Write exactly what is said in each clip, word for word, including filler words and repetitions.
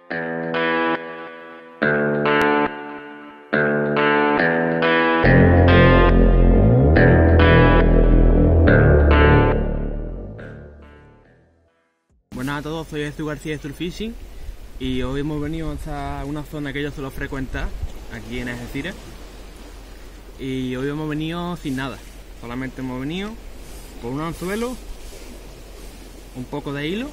Buenas a todos, soy Jesús García de Surfishing y hoy hemos venido hasta una zona que yo suelo frecuentar aquí en Algeciras, y hoy hemos venido sin nada, solamente hemos venido con un anzuelo, un poco de hilo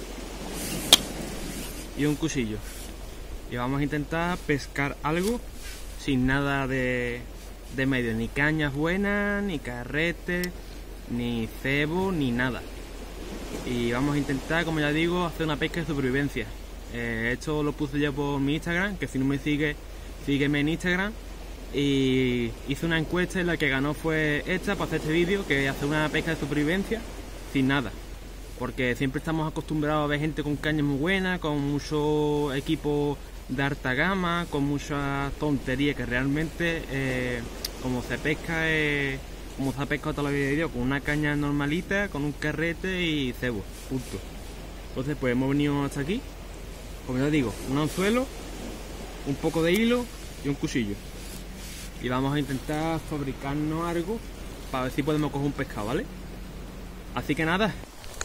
y un cuchillo, y vamos a intentar pescar algo sin nada de, de medio, ni cañas buenas, ni carretes, ni cebo, ni nada. Y vamos a intentar, como ya digo, hacer una pesca de supervivencia. Eh, esto lo puse yo por mi Instagram, que si no me sigue, sígueme en Instagram. Y hice una encuesta y la que ganó fue esta para hacer este vídeo, que es hacer una pesca de supervivencia sin nada. Porque siempre estamos acostumbrados a ver gente con cañas muy buenas, con mucho equipo de alta gama, con mucha tontería, que realmente eh, como se pesca es... como se ha pescado toda la vida de Dios, con una caña normalita, con un carrete y cebo, punto. Entonces pues hemos venido hasta aquí, como ya digo, un anzuelo, un poco de hilo y un cuchillo. Y vamos a intentar fabricarnos algo para ver si podemos coger un pescado, ¿vale? Así que nada.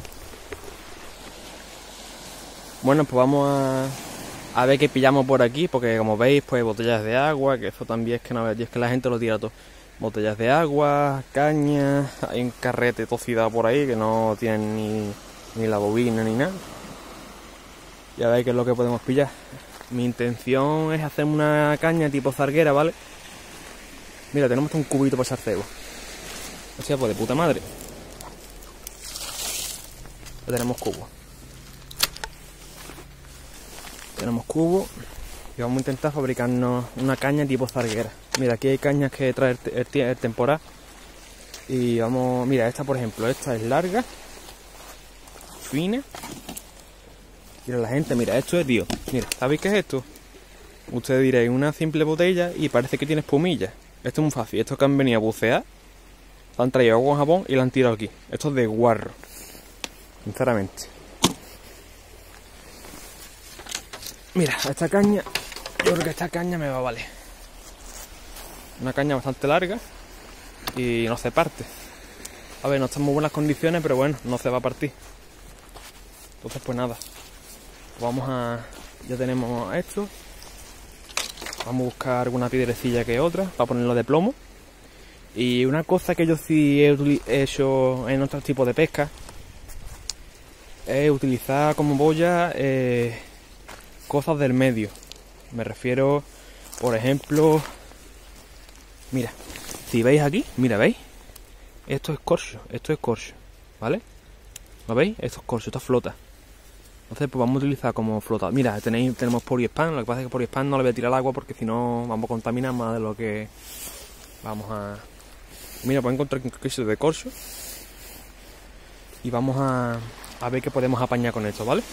Bueno, pues vamos a, a ver qué pillamos por aquí, porque como veis, pues botellas de agua, que eso también es que no es que la gente lo tira todo. Botellas de agua, cañas, hay un carrete tocida por ahí que no tienen ni, ni la bobina ni nada. Ya veis que es lo que podemos pillar. Mi intención es hacer una caña tipo zarguera, ¿vale? Mira, tenemos un cubito para echar cebo. O sea, pues de puta madre. Ya tenemos cubo. Tenemos cubo. Y vamos a intentar fabricarnos una caña tipo zarguera. Mira, aquí hay cañas que trae el, el, el temporal. Y vamos, mira, esta por ejemplo, esta es larga, fina. Mira la gente, mira, esto es, tío. Mira, ¿sabéis qué es esto? Ustedes diréis, una simple botella y parece que tiene espumilla. Esto es muy fácil, esto que han venido a bucear, lo han traído agua en Japón y lo han tirado aquí. Esto es de guarro, sinceramente. Mira, esta caña, yo creo que esta caña me va a valer. Una caña bastante larga y no se parte. A ver, no está en muy buenas condiciones, pero bueno, no se va a partir. Entonces pues nada, vamos a... ya tenemos esto. Vamos a buscar alguna piedrecilla que otra para ponerlo de plomo. Y una cosa que yo sí he hecho en otros tipos de pesca es utilizar como boya eh, cosas del medio. Me refiero, por ejemplo, mira, si veis aquí, mira, ¿veis? Esto es corcho, esto es corcho, ¿vale? ¿Lo veis? Esto es corcho, esto flota. Entonces pues vamos a utilizar como flota. Mira, tenéis, tenemos poliespan, lo que pasa es que poliespan no le voy a tirar al agua porque si no vamos a contaminar más de lo que vamos a... Mira, pues encontrar un queso de corcho y vamos a, a ver qué podemos apañar con esto, ¿vale?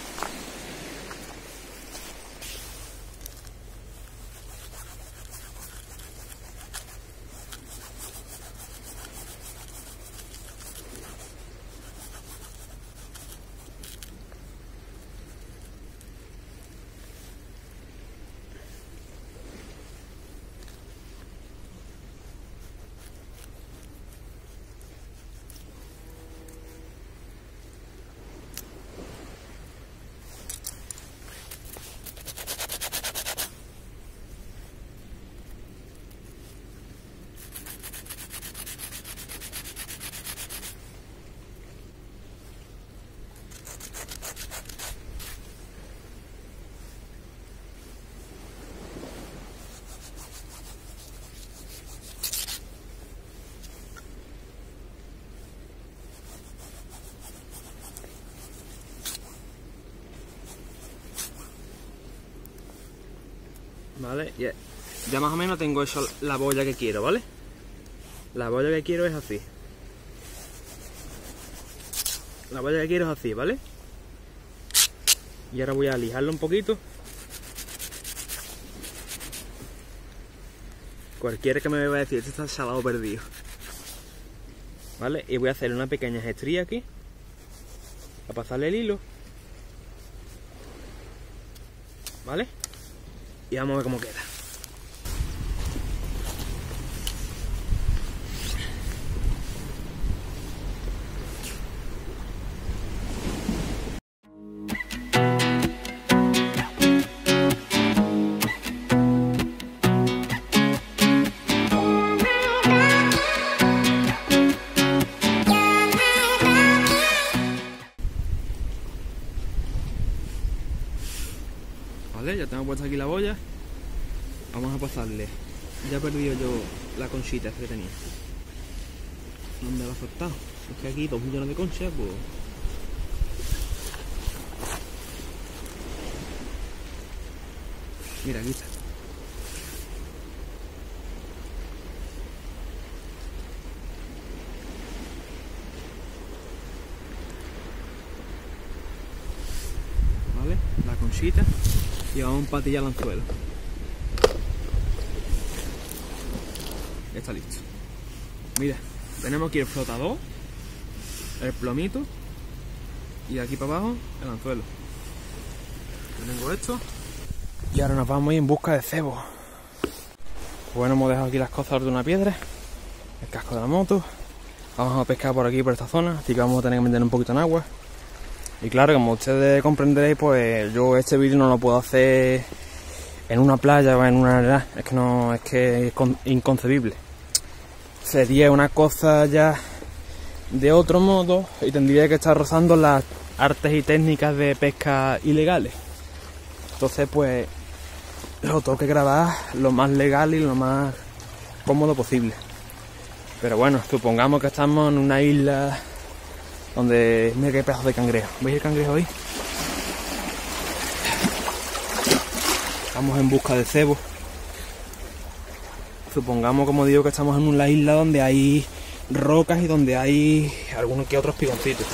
Vale, ya, ya más o menos tengo eso, la boya que quiero, ¿vale? La boya que quiero es así. La boya que quiero es así, ¿vale? Y ahora voy a lijarlo un poquito. Cualquiera que me vaya a decir, esto está salado perdido. ¿Vale? Y voy a hacer una pequeña estría aquí. A pasarle el hilo. ¿vale? Y vamos a ver cómo queda. Vale, ya tengo puesta aquí la boya. Vamos a pasarle. Ya he perdido yo la conchita que tenía. ¿Dónde la ha faltado? Es que aquí dos millones de conchas, pues... Mira, aquí está. Vale, la conchita. Y vamos a empatillar el anzuelo. Ya está listo. Mira, tenemos aquí el flotador, el plomito y de aquí para abajo el anzuelo. Tengo esto. Y ahora nos vamos a ir en busca de cebo. Bueno, hemos dejado aquí las cosas de una piedra, el casco de la moto. Vamos a pescar por aquí, por esta zona, así que vamos a tener que meter un poquito en agua. Y claro, como ustedes comprenderéis, pues yo este vídeo no lo puedo hacer en una playa o en una arena. Es que no, es que es inconcebible. Sería una cosa ya de otro modo y tendría que estar rozando las artes y técnicas de pesca ilegales. Entonces, pues lo tengo que grabar lo más legal y lo más cómodo posible. Pero bueno, supongamos que estamos en una isla donde... Mira qué pedazo de cangrejo. ¿Veis el cangrejo ahí? Vamos en busca de cebo. Supongamos, como digo, que estamos en una isla donde hay rocas y donde hay algunos que otros piconcitos.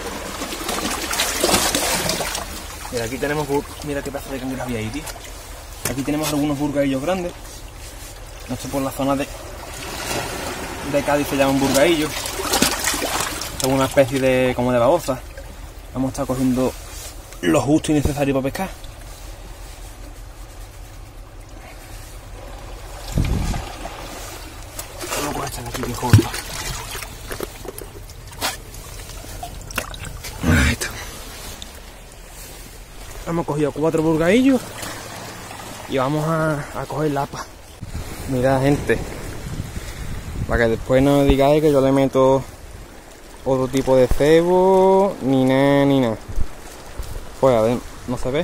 Mira, aquí tenemos... Mira qué pedazo de cangrejo había ahí, tío. Aquí tenemos algunos burgaillos grandes. No sé, por la zona de... de Cádiz se llaman burgaillos. Son una especie de... como de babosa. Vamos a estar cogiendo lo justo y necesario para pescar. Vamos a echar aquí que joder. Ahí está. Hemos cogido cuatro burgaillos y vamos a, a coger lapa. Mirad, gente, para que después no digáis que yo le meto otro tipo de cebo, ni nada, ni nada. Pues a ver, no se ve.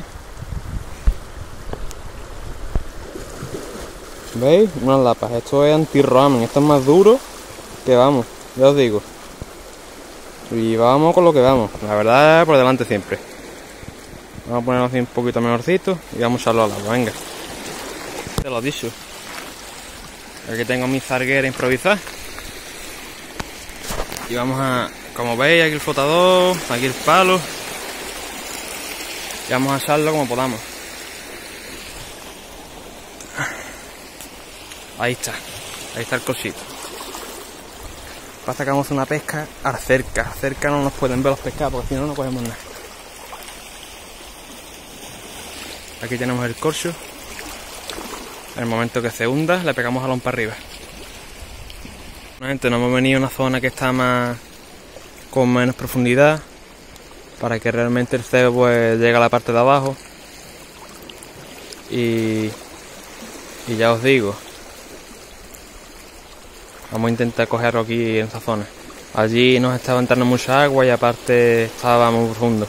¿Veis? Unas lapas. Esto es anti-ramen, esto es más duro que vamos, ya os digo. Y vamos con lo que vamos, la verdad, por delante siempre. Vamos a ponerlo así un poquito mejorcito y vamos a echarlo al agua, venga. Te lo he dicho. Aquí tengo mi zarguera improvisada. Y vamos a, como veis, aquí el flotador, aquí el palo. Y vamos a echarlo como podamos. Ahí está, ahí está el cosito. Pasa que vamos a hacer una pesca al cerca. Al cerca no nos pueden ver los pescados porque si no, no cogemos nada. Aquí tenemos el corcho. En el momento que se hunda, le pegamos jalón para arriba. Bueno, gente, nos hemos venido a una zona que está más con menos profundidad para que realmente el cebo pues llegue a la parte de abajo. Y, y ya os digo, vamos a intentar cogerlo aquí en esa zona. Allí nos estaba entrando mucha agua y aparte estaba muy profundo.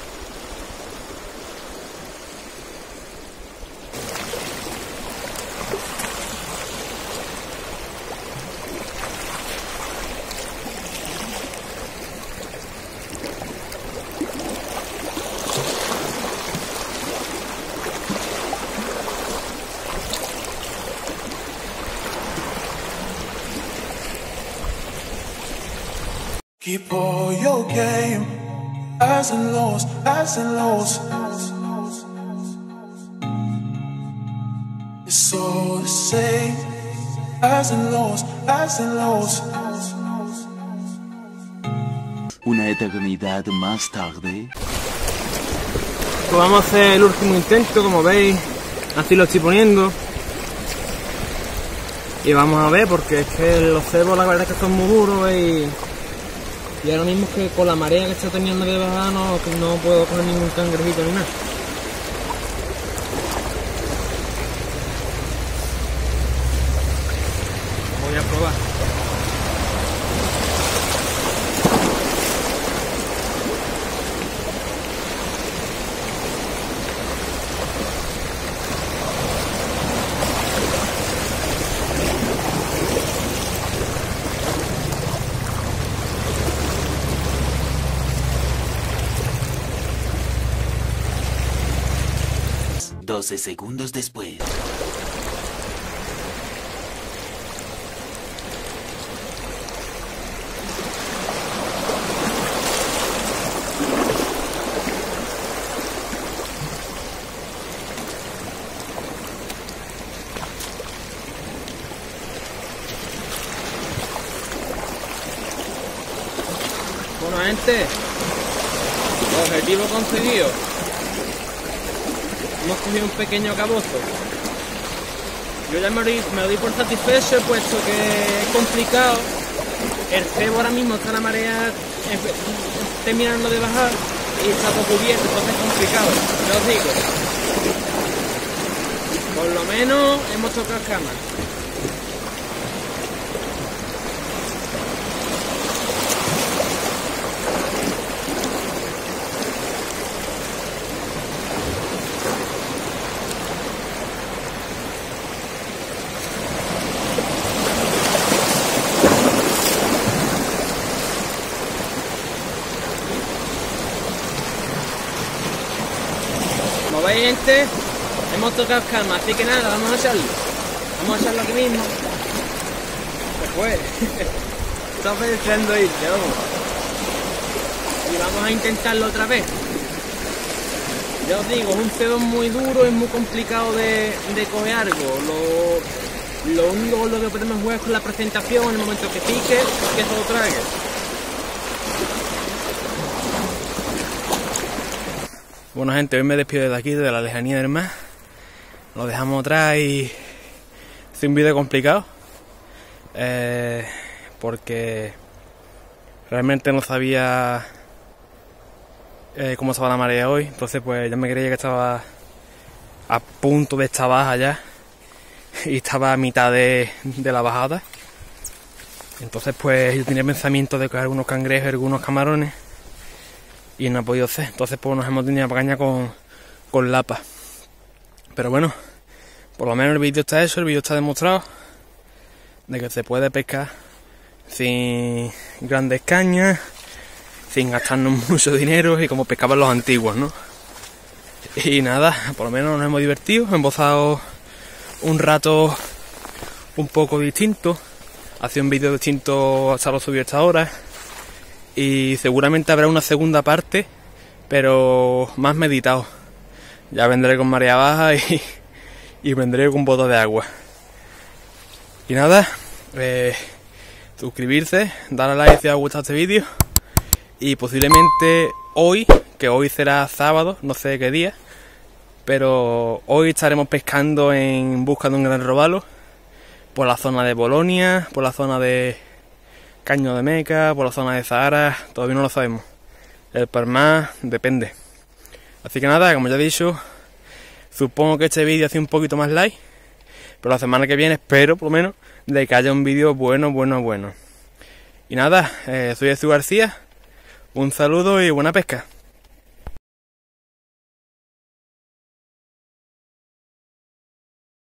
Keep all your game, highs and lows, highs and lows. It's all the same, highs and lows, highs and lows. Una eternidad más tarde. Pues vamos a hacer el último intento, como veis, Así lo estoy poniendo. Y vamos a ver, porque es que los cebos la verdad es que son muy duros y, y ahora mismo es que con la marea que está teniendo de bajada no, no puedo coger ningún cangrejito ni nada. Voy a probar. doce segundos después. Bueno, gente, objetivo conseguido. Hemos cogido un pequeño cabozo. Yo ya me doy, me doy por satisfecho, puesto que es complicado. El cebo ahora mismo está en la marea terminando de bajar y está todo cubierto, entonces es complicado. Ya os digo. Por lo menos hemos tocado camas. Como veis, gente, hemos tocado calma, así que nada, vamos a echarlo. Vamos a echarlo aquí mismo. Se fue. Está pensando irse, vamos. Y vamos a intentarlo otra vez. Ya os digo, es un cebo muy duro, es muy complicado de, de coger algo. Lo, lo único con lo que podemos jugar es con la presentación en el momento que pique, que eso lo trague. Bueno, gente, hoy me despido de aquí, de la lejanía del mar. Lo dejamos atrás y es un vídeo complicado. Eh, porque realmente no sabía eh, cómo estaba la marea hoy. Entonces pues ya me creía que estaba a punto de esta baja ya. Y estaba a mitad de, de la bajada. Entonces pues yo tenía pensamiento de coger algunos cangrejos y algunos camarones. Y no ha podido ser, entonces pues nos hemos tenido caña con, con lapa. Pero bueno, por lo menos el vídeo está hecho, el vídeo está demostrado de que se puede pescar sin grandes cañas, sin gastarnos mucho dinero y como pescaban los antiguos, ¿no? Y nada, por lo menos nos hemos divertido, hemos pasado un rato un poco distinto, hacía un vídeo distinto hasta lo subí hasta ahora. Y seguramente habrá una segunda parte, pero más meditado. Ya vendré con marea baja y, y vendré con bote de agua. Y nada, eh, suscribirse, darle a like si os ha gustado este vídeo. Y posiblemente hoy, que hoy será sábado, no sé qué día, pero hoy estaremos pescando en busca de un gran robalo por la zona de Bolonia, por la zona de Caño de Meca, por la zona de Zahara, todavía no lo sabemos. El Parmá depende. Así que nada, como ya he dicho, supongo que este vídeo hace un poquito más like, pero la semana que viene espero por lo menos de que haya un vídeo bueno, bueno, bueno. Y nada, eh, soy Jesús García, un saludo y buena pesca.